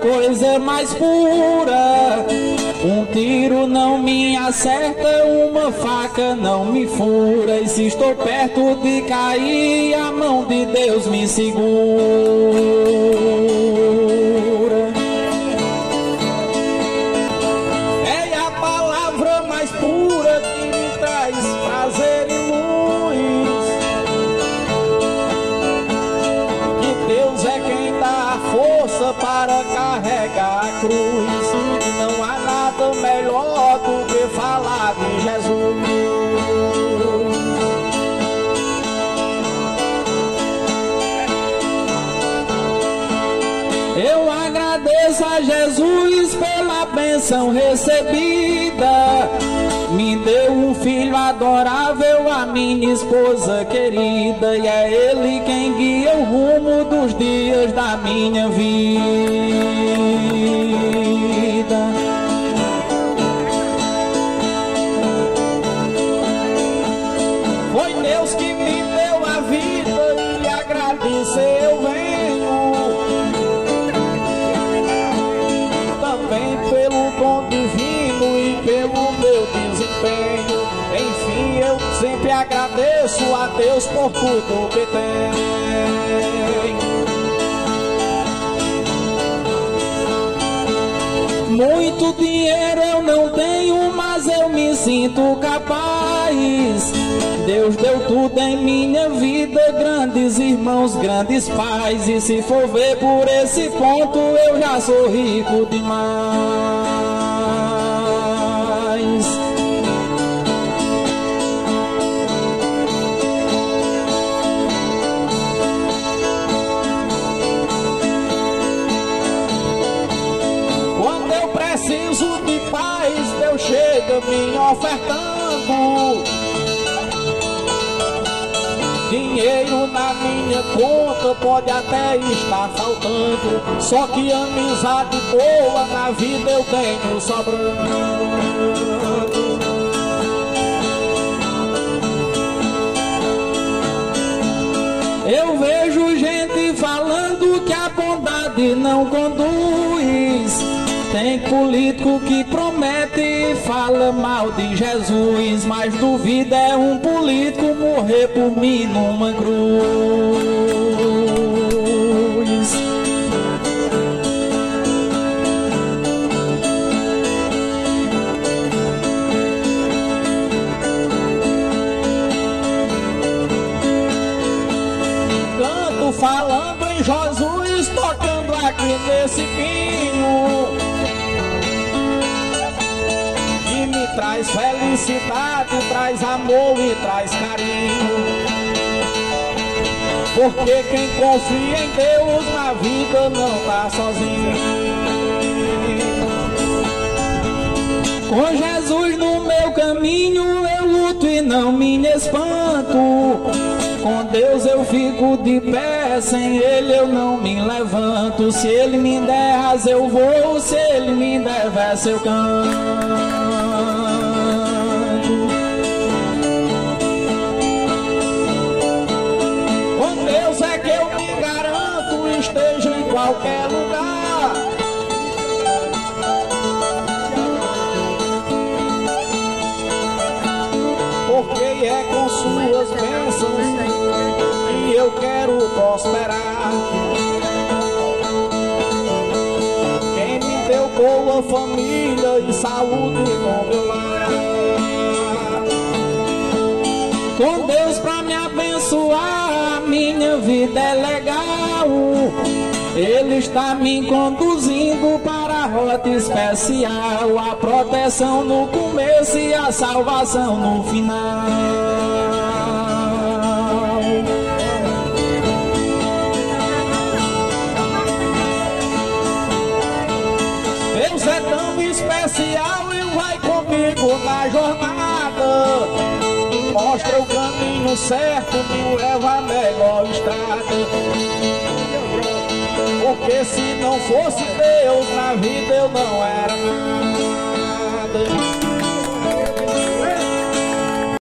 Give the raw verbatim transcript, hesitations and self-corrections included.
coisa mais pura. Um tiro não me acerta, uma faca não me fura. E se estou perto de cair, a mão de Deus me segura. É a palavra mais pura que me traz prazer e luz. Que Deus é quem dá a força para carregar a cruz. Não há nada melhor do que falar de Jesus. Eu agradeço a Jesus pela bênção recebida. Me deu um filho adorável, a minha esposa querida. E é Ele quem guia o rumo dos dias da minha vida. Foi Deus que me deu a vida e agradecer eu venho. Também pelo dom divino e pelo meu desempenho. Enfim, eu sempre agradeço a Deus por tudo que tem. Muito dinheiro eu não tenho, mas eu me sinto capaz. Deus deu tudo em minha vida, grandes irmãos, grandes pais. E se for ver por esse ponto, eu já sou rico demais. Quando eu preciso de paz, Deus chega me ofertando. Dinheiro na minha conta pode até estar faltando, só que amizade boa na vida eu tenho sobrando. Eu vejo gente falando que a bondade não conduz. Tem político que promete e fala mal de Jesus, mas duvida é um político morrer por mim numa cruz. Canto falando em Jesus, tocando aqui nesse pinho. Traz felicidade, traz amor e traz carinho. Porque quem confia em Deus na vida não tá sozinho. Com Jesus no meu caminho eu luto e não me espanto. Com Deus eu fico de pé, sem Ele eu não me levanto. Se Ele me der asa eu vou, se Ele me der verso eu canto. Esteja em qualquer lugar. Porque é com suas bênçãos que eu quero prosperar. Quem me deu boa família e saúde no meu lar. Com Deus pra me abençoar, a minha vida é legal. Ele está me conduzindo para a rota especial. A proteção no começo e a salvação no final. Deus é tão especial e vai comigo na jornada. Mostra o caminho certo, me leva a melhor estrada. Porque se não fosse Deus na vida eu não era nada.